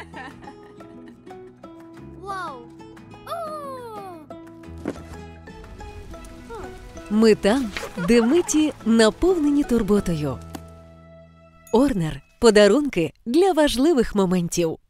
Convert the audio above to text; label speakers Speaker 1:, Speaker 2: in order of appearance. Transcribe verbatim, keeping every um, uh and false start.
Speaker 1: Ми там, де миті наповнені турботою. Орнер – подарунки для важливих моментів.